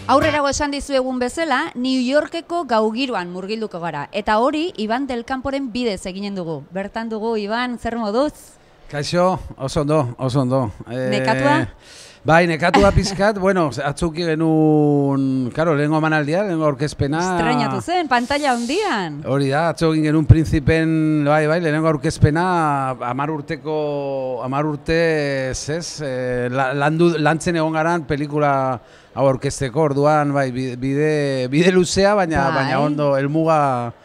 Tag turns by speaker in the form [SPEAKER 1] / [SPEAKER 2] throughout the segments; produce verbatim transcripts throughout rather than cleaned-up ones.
[SPEAKER 1] Aurrerago esan dizu egun bezala, New Yorkeko gaugiroan murgilduko gara. Eta hori, Iban del Camporen bidez eginen dugu. Bertan dugu, Iban, zer moduz?
[SPEAKER 2] Kaixo, oso ondo, oso ondo.
[SPEAKER 1] Nekatua?
[SPEAKER 2] Bai, nekatua pizkat, bueno, atzuki genuen, karo, lehenko emanaldia, lehenko aurkezpena.
[SPEAKER 1] Estreinatu zen, pantalla hundian.
[SPEAKER 2] Hori da, atzo egin genuen Prinzipen, bai, bai, lehenko aurkezpena, amar urteko, amar urte, ez, lantzen egon garan pelikula hau aurkezteko, orduan, bai, bide, bide luzea, baina,
[SPEAKER 1] bai.
[SPEAKER 2] baina ondo, helmuga...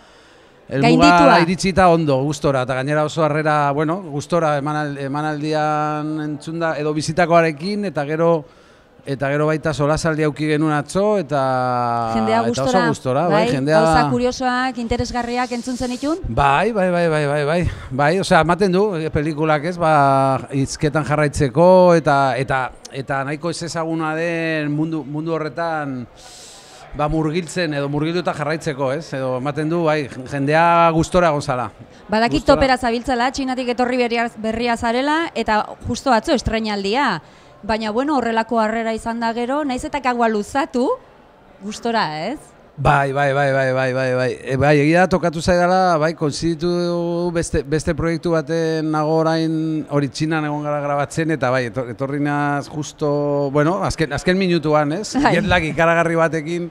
[SPEAKER 2] Elmuga iritsita ondo, gustora, eta gainera oso harrera, bueno, gustora emanal, emanaldian entzunda, edo bizitakoarekin, eta gero eta gero baita solasaldi auki genuen atzo, eta,
[SPEAKER 1] jendea
[SPEAKER 2] eta
[SPEAKER 1] gustora,
[SPEAKER 2] oso gustora, bai,
[SPEAKER 1] bai,
[SPEAKER 2] jendea...
[SPEAKER 1] Gauza kuriosoak, interesgarriak entzun zenitun?
[SPEAKER 2] Bai, bai, bai, bai, bai, bai, bai, osea, ematen du, pelikulak ez, ba, hizketan jarraitzeko, eta, eta, eta nahiko ez ezaguna den mundu, mundu horretan, ba, murgiltzen edo murgilduta jarraitzeko, ez? Edo ematen du, bai, jendea gustora gozala.
[SPEAKER 1] Badakit topera zabiltzala, Txinatik etorri berria, berria zarela, eta justo atzo estreinaldia. Baina, bueno, horrelako harrera izan da gero, naiz eta kagua luzatu, gustora, ez?
[SPEAKER 2] Bai, bai, bai, bai, bai, bai, bai, e, bai, egia tokatu zaidala, bai, konziditu beste, beste proiektu baten nago orain hori Txinan egon gara grabatzen, eta bai, etorri naz justo, bueno, azken, azken minutuan, ez? Jetlak ikaragarri batekin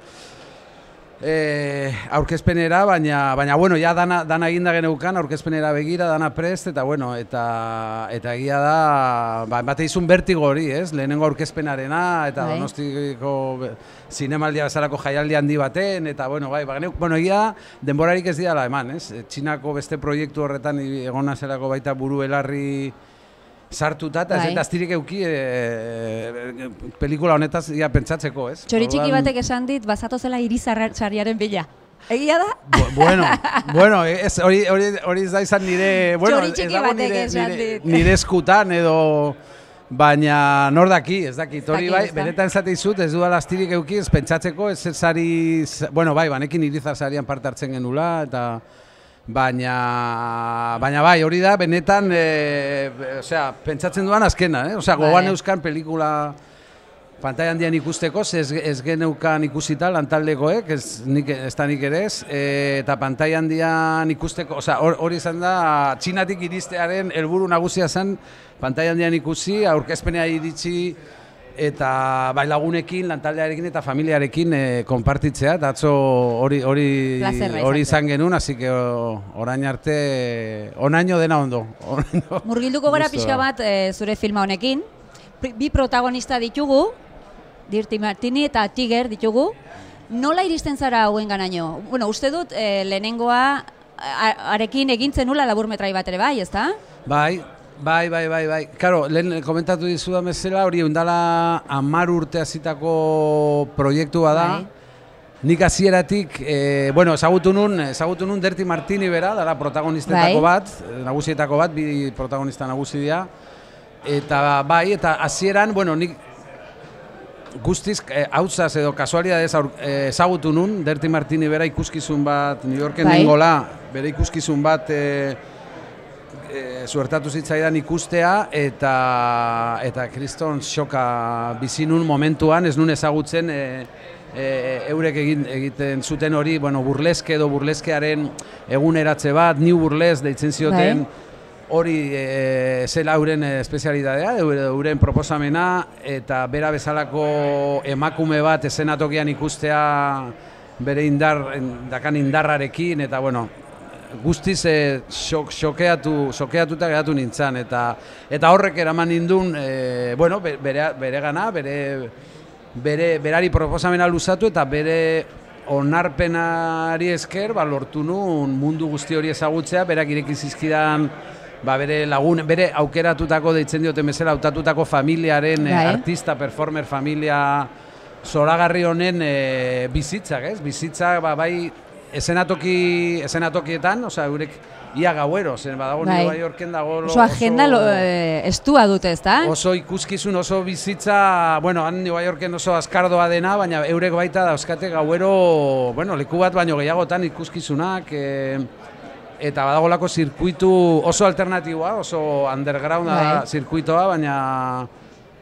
[SPEAKER 2] e, aurkezpenera, baina, baina, bueno, ja dana, dana eginda geneukan, aurkezpenera begira, dana prest, eta, bueno, eta, eta egia da, ba, bate izun bertigo hori, ez? Lehenengo aurkezpenarena, eta bai. Donostiko zinemaldia bezalako jaialdi handi baten, eta, bueno, bai, ba, bueno, egia denborarik ez dira eman, ez? Txinako beste proiektu horretan egon nazelako baita buru belarri sartuta, eta ez astirik euki e, pelikula honetaz ja pentsatzeko, ez?
[SPEAKER 1] Txoritxiki batek esan dit, bazatozela irizarriaren bila. Egia da?
[SPEAKER 2] Bueno, bueno, ez, hori, hori, hori ez da izan nire, bueno,
[SPEAKER 1] Txoritxiki batek esan dit.
[SPEAKER 2] Nire eskutan edo, baina nor daki, ez daki, hori bai, benetan esate izut, ez duela astirik euki, ez pentsatzeko, ez zari, bueno, bai, banekin irizar zarian parte hartzen genula, eta... Baina, baina bai, hori da, benetan, e, osea, pentsatzen duan azkena, eh? Osea, gogoan euskan pelikula pantai handian ikusteko, ez, ez geneukan ikusita lantaldekoek, ez, nik, ez da nik ere ez, e, eta pantai handian ikusteko, osea, hori izan da, Txinatik iristearen helburu nagusia zen, pantai handian ikusi, aurkezpenea iritsi, eta bai lagunekin, lantaldearekin eta familiarekin e, konpartitzea, eta atzo hori hori hori izan genuen, hasi que orain arte onaino dena ondo.
[SPEAKER 1] Murgilduko gara pixka bat e, zure filma honekin, bi protagonista ditugu, Dirty Martini eta Tiger ditugu, nola iristen zara hauen ganaino? Bueno, uste dut e, lehenengoa arekin egintzen nula laburmetrai bat ere bai, ezta?
[SPEAKER 2] Bai. Bai, bai, bai, bai. Karo, lehen komentatu dizudan bezala, hori ondala hamar urte hasitako proiektua da. Bai. Nik hasieratik, e, bueno, ezagutu nun, ezagutu nun Dirty Martini bera, dara protagonistetako bai. bat, nagusietako bat, bi protagonista nagusi dira. Eta bai, eta hasieran, bueno, nik guztiz, e, hautzaz edo kasualidadez ezagutu nun, Dirty Martini bera ikuskizun bat, New Yorken bai. Dengola, bere ikuskizun bat, e, E, suertatu zitzaidan ikustea eta eta kriston xoka bizi nun momentuan, ez nun ezagutzen e, e, eurek egin, egiten zuten hori, bueno, burleske edo burleskearen eguneratze bat, New Burlesque deitzen zioten, hori e, zela euren espezialitatea, euren proposamena, eta bera bezalako emakume bat eszenatokian ikustea bere indar, dakan indarrarekin, eta bueno, guztiz eh, xok, xokeatu, xokeatuta geratu nintzen, eta eta horrek eraman nindun, eh, bueno, bere, bere gana, bere, bere, berari proposamena luzatu, eta bere onarpenari esker, ba, lortu nun mundu guzti hori ezagutzea, berak ireki zizkidan, ba, bere lagun, bere aukeratutako deitzen dioten bezala, hautatutako familiaren, eh, artista, performer familia zoragarri honen eh, bizitzak, ez? Bizitzak, ba, bai, Esenatoki, esenatokietan, osea, eurek ia gauero, zen badago bai. New Yorken dago...
[SPEAKER 1] Oso agenda oso, e, estua dute, ezta?
[SPEAKER 2] Oso ikuskizun, oso bizitza, bueno, han New Yorken oso azkardoa dena, baina eurek baita dauzkate gauero, bueno, leku bat baino gehiagotan ikuskizunak, e, eta badagolako zirkuitu oso alternatiboa, oso undergrounda bai. Zirkuitoa, baina...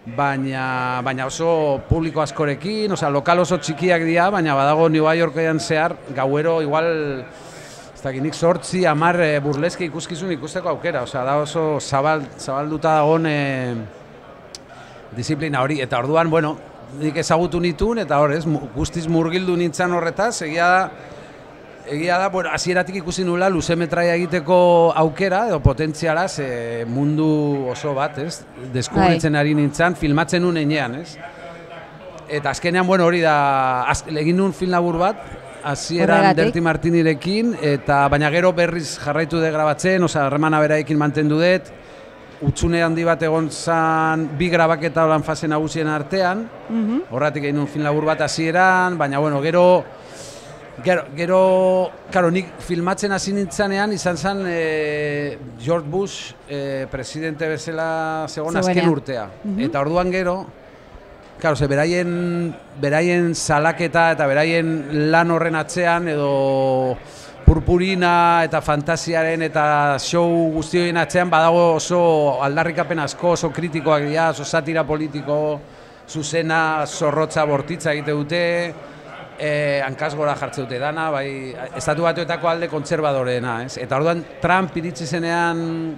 [SPEAKER 2] baina, baina oso publiko askorekin, osea, lokal oso txikiak dira, baina badago New Yorkean zehar, gauero, igual, ez dakit nik sortzi, hamar burleski ikuskizun ikusteko aukera, osea, da oso zabal, zabalduta dagoen e, disiplina hori, eta orduan, bueno, nik ezagutu nituen, eta hor, ez, guztiz murgildu nintzen horretaz, egia da, egia da, bueno, hasieratik ikusi nula luzemetraia egiteko aukera, edo potentziala, ze mundu oso bat, ez, deskubritzen ari nintzen, filmatzen nuen enean, ez. Eta azkenean, bueno, hori da, az, egin nuen film labur bat, hasieran Dirty Martinirekin, eta baina gero berriz jarraitu de grabatzen, osea, harremana beraekin mantendu dut, Utsune handi bat egon zan bi grabaketa holan fase nagusien artean, horretik egin nuen film labur bat hasieran, baina, bueno, gero, gero, gero, karo, nik filmatzen hasi nintzanean, izan zen e, George Bush e, presidente bezala zegoen azken urtea. Eta orduan gero, karo, ze beraien, beraien salaketa eta beraien lan horren atzean, edo purpurina eta fantasiaren eta show guztioen atzean badago oso aldarrikapen asko, oso kritikoak dira, oso satira politiko, zuzena, zorrotza, bortitza egite dute, eh, hankaz gora jartze dute dana, bai, estatu batuetako alde kontserbadoreena, ez? Eta orduan Trump iritsi zenean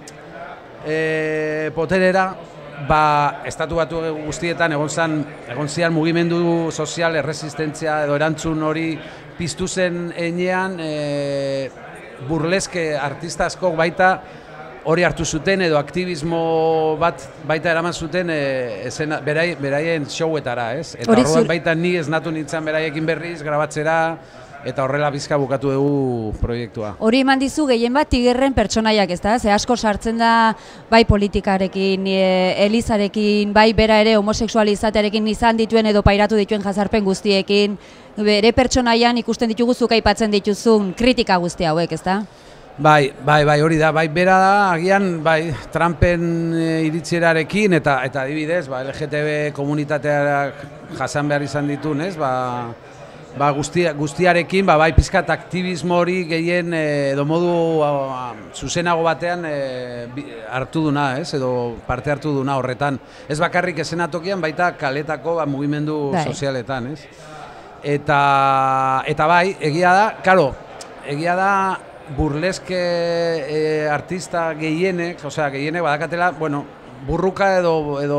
[SPEAKER 2] eh, poterera, ba, estatu batu guztietan egon zan, egon zian mugimendu sozial, erresistentzia edo erantzun hori piztu zen enean, e, burleske artista askok baita hori hartu zuten edo aktivismo bat baita eraman zuten e, esena, berai, beraien showetara, ez? Eta horrean baita ni esnatu nintzen beraiekin berriz, grabatzera, eta horrela bizka bukatu dugu proiektua.
[SPEAKER 1] Hori eman dizu gehien bat Tigerren pertsonaiak, ez da? Ze asko sartzen da bai politikarekin, e, elizarekin, bai bera ere homosexualizatearekin izan dituen edo pairatu dituen jazarpen guztiekin, bere pertsonaian ikusten ditugu zuk aipatzen dituzun kritika guzti hauek, ez da?
[SPEAKER 2] Bai, bai, bai, hori da, bai, bera da, agian, bai, Trumpen e, iritsierarekin eta eta adibidez, ba, L G T B komunitateak jasan behar izan ditun, ez, ba, ba guztia, guztiarekin, ba, bai, pizkat aktivismo hori gehien edo modu a, zuzenago batean e, hartu duna, ez, edo parte hartu duna horretan. Ez bakarrik eszenatokian, baita kaletako ba, mugimendu bai. Sozialetan, ez. Eta, eta bai, egia da, karo, egia da burleske e, artista gehienek, osea, gehienek badakatela, bueno, burruka edo, edo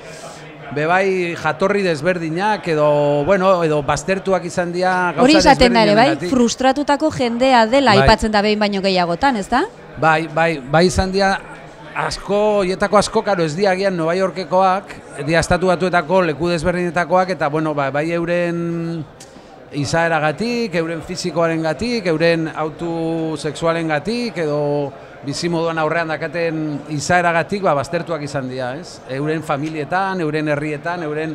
[SPEAKER 2] bebai jatorri desberdinak edo, bueno, edo baztertuak izan dira gauza
[SPEAKER 1] hori izaten da ere, bai, frustratutako jendea dela bai. Aipatzen da behin baino gehiagotan, ez da?
[SPEAKER 2] Bai, bai, bai izan dira asko, hietako asko, karo, ez diagian Nova Yorkekoak, dia estatu batuetako leku desberdinetakoak, eta, bueno, bai, bai euren izaeragatik, euren fizikoaren gatik, euren autu sexualen gatik, edo bizimoduan aurrean dakaten izaeragatik, ba, baztertuak izan dira, ez? Euren familietan, euren herrietan, euren...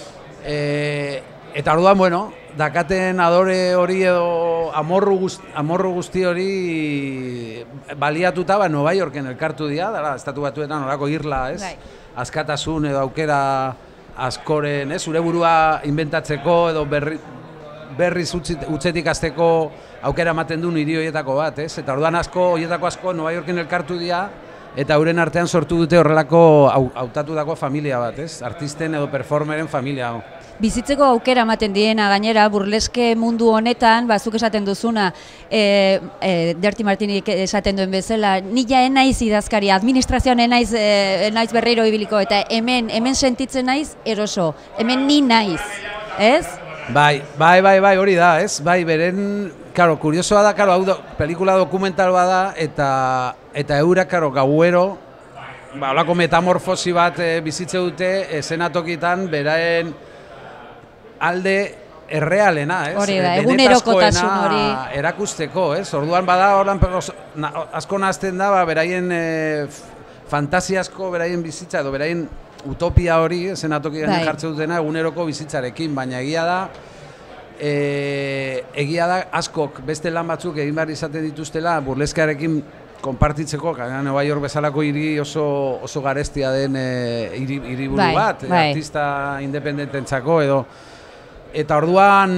[SPEAKER 2] E, eta orduan, bueno, dakaten adore hori edo amorru, guzti, amorru guzti hori baliatuta, ba, Nova Yorken elkartu dira, dara, estatu batuetan orako irla, ez? Bai. Askatasun edo aukera askoren, ez? Zure burua inventatzeko edo berri, berriz utzetik azteko aukera ematen duen hiri horietako bat, ez? Eta orduan asko, horietako asko Nova Yorken elkartu dira, eta euren artean sortu dute horrelako hautatutako familia bat, ez? Artisten edo performeren familia.
[SPEAKER 1] Bizitzeko aukera ematen diena gainera, burleske mundu honetan, bazuk esaten duzuna, e, e, Dirty Martinik esaten duen bezala, ni ja enaiz idazkari, administrazioan enaiz, e, enaiz berriro ibiliko, eta hemen, hemen sentitzen naiz eroso, hemen ni naiz, ez?
[SPEAKER 2] Bai, bai, bai, bai, hori da, ez? Bai, beren, karo, kuriosoa da, karo, hau do, pelikula dokumental bada, eta eta eura, karo, gauero, ba, holako metamorfosi bat e, bizitze dute eszenatokitan beraen alde errealena, ez?
[SPEAKER 1] Hori da, egunerokotasun hori.
[SPEAKER 2] Erakusteko, ez? Orduan bada, orduan, na, asko nahazten da, ba, beraien e, fantasiasko, beraien bizitza, edo beraien utopia hori, eszenatokian bai. Jartze dutena eguneroko bizitzarekin, baina egia da, e, egia da askok beste lan batzuk egin behar izaten dituztela burleskarekin konpartitzeko, Nova York bezalako hiri oso, oso garestia den hiri e, buru bai, bat, bai. Artista independententzako edo, eta orduan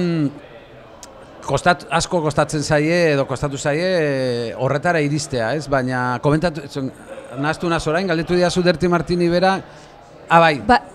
[SPEAKER 2] kostat, asko kostatzen zaie edo kostatu zaie horretara iristea, ez? Baina komentatu, nahaztu naz orain, galdetu diazu Dirty Martini bera, ah, bai, ba,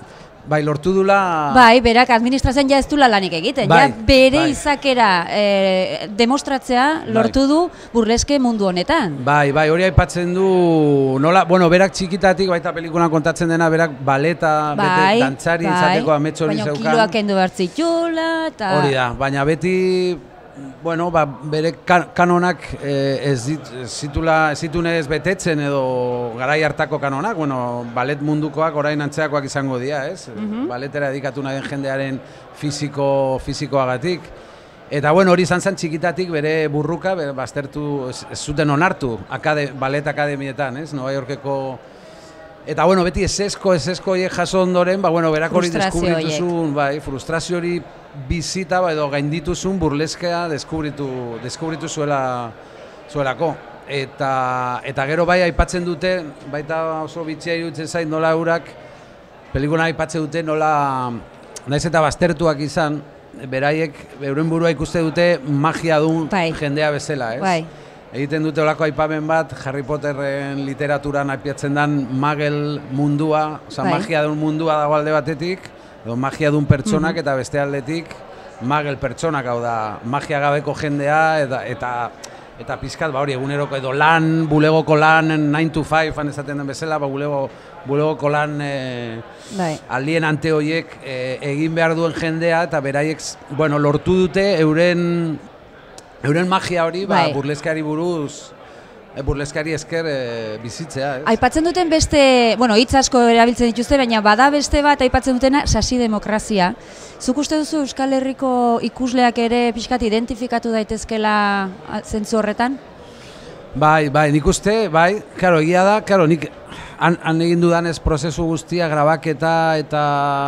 [SPEAKER 2] bai, lortu dula...
[SPEAKER 1] Bai, berak administrazioan ja ez dula lanik egiten,
[SPEAKER 2] bai,
[SPEAKER 1] ja bere
[SPEAKER 2] bai.
[SPEAKER 1] izakera e, demostratzea lortu bai. Du burleske mundu honetan.
[SPEAKER 2] Bai, bai, hori aipatzen du, nola, bueno, berak txikitatik, baita pelikulan kontatzen dena, berak baleta, bai, bete, dantzari bai. Izateko amets hori zeukan.
[SPEAKER 1] Baina kiloak kendu behar zitula, eta...
[SPEAKER 2] Hori da, baina beti... Bueno, ba, bere kan kanonak eh, ez dit, zitula, zitunez betetzen edo garai hartako kanonak, bueno, balet mundukoak orain antzeakoak izango dira, ez? Mm-hmm. Baletera dedikatu nahi den jendearen fisiko, fisikoagatik. Eta bueno, hori izan zen txikitatik bere burruka, bere baztertu, ez, ez zuten onartu akade, balet akademietan, ez? Nova Yorkeko... Eta bueno, beti esesko, esesko horiek jaso ondoren, ba bueno, berak hori deskubrituzun, bai, frustrazio hori bizita ba, edo gaindituzun burleskea deskubritu, deskubritu zuela, zuelako. Eta, eta gero bai aipatzen dute, baita oso bitxia iruditzen zait nola eurak, pelikuna aipatzen dute nola, naiz eta baztertuak izan, beraiek, euren burua ikuste dute magia dun bai. Jendea bezala, ez? Bai. Egiten dute olako aipamen bat, Harry Potterren literaturan aipatzen den magel mundua, oza, bai. Magia dun mundua dago alde batetik, edo magia dun pertsonak mm-hmm. Eta beste aldetik magel pertsonak, hau da, magia gabeko jendea, eta eta, eta pizkat, ba hori, eguneroko edo lan, bulegoko lan, nine to five, han esaten den bezala, ba bulego, bulegoko lan e, bai. Aldien ante horiek e, egin behar duen jendea, eta beraiek, bueno, lortu dute euren... Euren magia hori, ba, burleskari buruz, e, burleskari esker e, bizitzea, ez?
[SPEAKER 1] Aipatzen duten beste, bueno, hitz asko erabiltzen dituzte, baina bada beste bat aipatzen dutena sasi demokrazia. Zuk uste duzu Euskal Herriko ikusleak ere pixkat identifikatu daitezkela zentzu horretan?
[SPEAKER 2] Bai, bai, nik uste, bai, karo, egia da, karo, nik han, han egin dudanez prozesu guztia, grabaketa eta,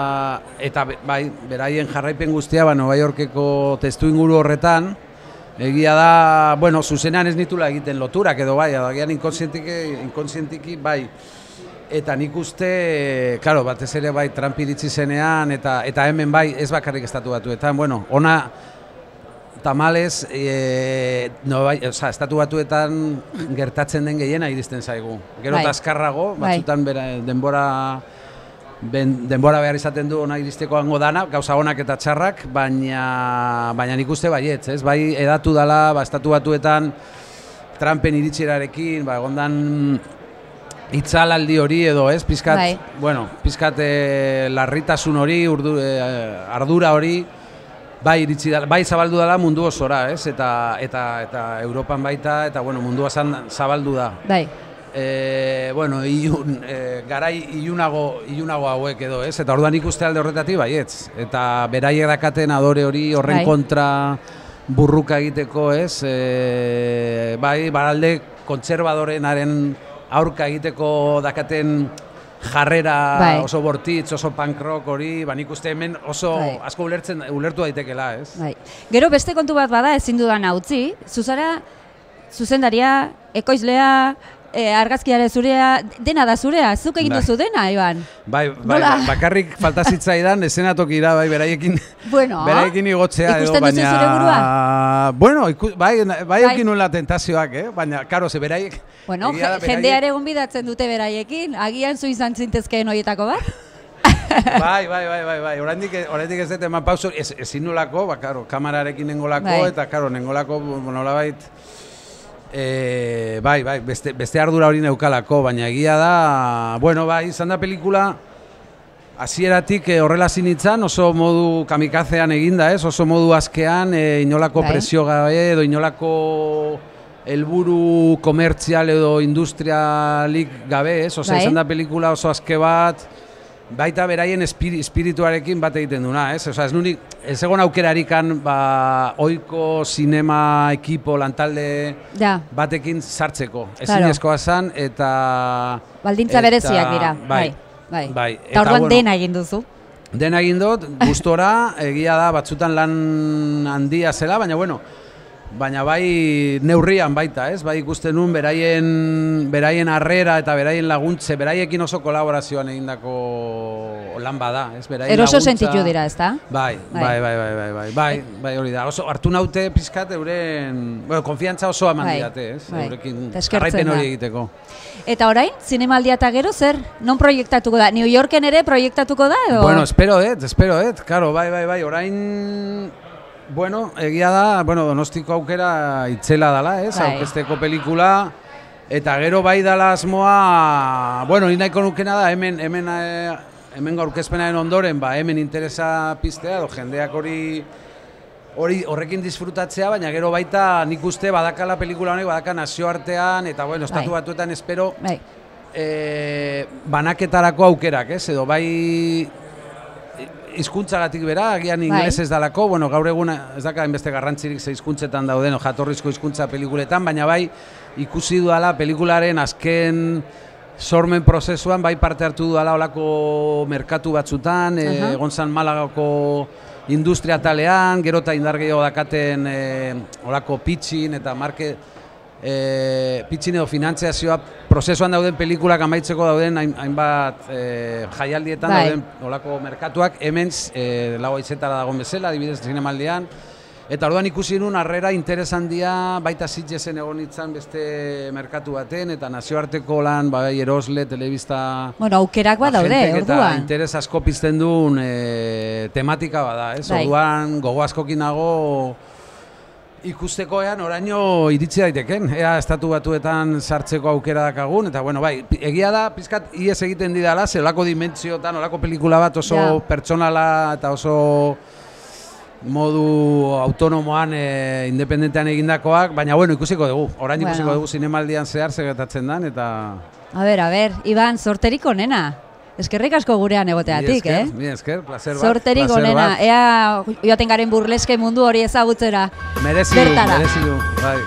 [SPEAKER 2] eta bai, beraien jarraipen guztia, ba, Nova Yorkeko testu inguru horretan, egia da, bueno, zuzenean ez nitula egiten loturak edo bai, agian inkonsientiki, inkonsientiki bai. Eta nik uste, karo, batez ere bai Trump iritsi zenean, eta eta hemen bai ez bakarrik estatu batuetan, bueno, ona tamalez, e, no, bai, oza, estatu batuetan gertatzen den gehiena iristen zaigu. Gero eta azkarrago, batzutan bera, denbora... Ben, denbora behar izaten du ona iristeko hango dana, gauza onak eta txarrak, baina, baina nik uste baietz, ez? Bai edatu dela, ba, estatu batuetan Trumpen iritsirarekin, ba, egondan itzalaldi hori edo, ez? Pizkat, bai. Bueno, pizkat eh, larritasun hori, urdu, eh, ardura hori, bai iritsi dela, bai zabaldu dela mundu osora, ez? Eta, eta, eta Europan baita, eta bueno, mundua zabaldu da. Bai. E, bueno, ilun, e, garai ilunago, ilunago hauek edo, ez? Eta orduan ikuste alde horretatik baietz. Eta beraiek dakaten adore hori horren bai. Kontra burruka egiteko, ez? E, bai, baralde kontserbadorenaren aurka egiteko dakaten jarrera bai. Oso bortitz, oso punk rock hori, ba nik uste hemen oso bai. Asko ulertzen, ulertu daitekela, ez? Bai.
[SPEAKER 1] Gero beste kontu bat bada ezin dudan utzi, zuzara zuzendaria, ekoizlea, E, argazkiare zurea, dena da zurea, zuk egin duzu dena, Iban?
[SPEAKER 2] Bai, bai, bakarrik falta zitzaidan esenatokira, bai, beraiekin, bueno, beraiekin igotzea edo, baina... Ikusten duzu zure burua? Bueno, iku, bai, bai, bai eukin nuen tentazioak, eh? Baina, karo, ze beraiek...
[SPEAKER 1] Bueno, da, beraiek... jendeare gonbidatzen dute beraiekin, agian zu izan zintezkeen horietako bat?
[SPEAKER 2] Bai, bai, bai, bai, bai, oraindik ez dut eman pauso, ez, ezin nolako, ba, karo, kamararekin nengolako, bai. Eta, karo, nengolako, nolabait... E, bai, bai, beste, beste ardura hori neukalako, baina egia da, bueno, bai, izan da pelikula hasieratik e, horrela zinitzan, oso modu kamikazean eginda, ez? Oso modu askean, e, inolako bai. Presio gabe edo inolako helburu komertzial edo industrialik gabe, ez? Osea, bai. Izan da pelikula oso aske bat, baita beraien espiri, espirituarekin bat egiten duna, ez? Osea, ez nunik, ez egon aukerarikan, ba, oiko sinema ekipo lantalde ja. Batekin sartzeko. Ezin eskoa zan, eta...
[SPEAKER 1] Baldintza eta, bereziak dira, bai. Bai. Bai. Eta orduan bueno, dena egin duzu.
[SPEAKER 2] Dena egin dut, gustora, egia da, batzutan lan handia zela, baina bueno, baina bai neurrian baita, ez? Bai ikusten nun beraien beraien harrera eta beraien laguntze, beraiekin oso kolaborazioan egindako lan bada, ez? Beraien
[SPEAKER 1] eroso
[SPEAKER 2] laguntza...
[SPEAKER 1] sentitu dira, ezta?
[SPEAKER 2] Bai, bai, bai, bai, bai, bai, bai, bai, hori da. Oso hartu naute pizkat euren, bueno, konfiantza oso eman didate, ez? Eurekin jarraipen hori egiteko.
[SPEAKER 1] Eta orain, zinemaldia eta gero zer? Non proiektatuko da? New Yorken ere proiektatuko da edo?
[SPEAKER 2] Bueno, espero, et, espero, et, claro, bai, bai, bai, orain bueno, egia da, bueno, Donostiko aukera itzela dala, ez? Bai. Aurkezteko pelikula eta gero bai dala asmoa, bueno, ni nahiko nukena da hemen hemen hemen aurkezpenaren ondoren, ba, hemen interesa piztea edo jendeak hori hori horrekin disfrutatzea, baina gero baita nik uste badakala pelikula honek, badaka nazioartean eta bueno, estatu bai. Batuetan espero bai. E, banaketarako aukerak, ez? Edo bai hizkuntzagatik bera, agian ingelesez dalako, bueno, gaur egun ez daka hainbeste garrantzirik ze hizkuntzetan dauden, jatorrizko hizkuntza pelikuletan, baina bai ikusi dudala pelikularen azken sormen prozesuan, bai parte hartu dudala olako merkatu batzutan, uh -huh. egon zan Malagako industria talean, gero eta indar gehiago dakaten e, olako pitchin eta market, e, pitchin edo finantziazioa prozesuan dauden pelikulak amaitzeko dauden hainbat e, jaialdietan bai. Dauden olako merkatuak hemen e, lau haizetara dagoen bezala, adibidez zinemaldian. Eta orduan ikusi nun harrera interesandia baita Sitgesen egon nintzen beste merkatu baten eta nazioarteko lan, bai erosle, telebista...
[SPEAKER 1] Bueno, aukerak bat daude, orduan.
[SPEAKER 2] Eta interes asko pizten duen e, tematika bada, ez? Bai. Orduan gogo askokin nago ikusteko ean oraino iritsi daiteken, ea estatu batuetan sartzeko aukera dakagun, eta bueno, bai, egia da, pizkat ies egiten didala, ze olako dimentsiotan, olako pelikula bat oso ja. Pertsonala eta oso modu autonomoan, e, independentean egindakoak, baina bueno, ikusiko dugu, orain bueno. Ikusiko dugu zinemaldian zehar segetatzen dan, eta...
[SPEAKER 1] A ber, a ber, Iban, sorterik onena. Eskerrik asko gurean egoteatik, eh?
[SPEAKER 2] Mi esker, placer bat.
[SPEAKER 1] Sorterik onena, ea joaten garen burleske mundu hori ezagutzera.
[SPEAKER 2] Merezi du, merezi du, bai.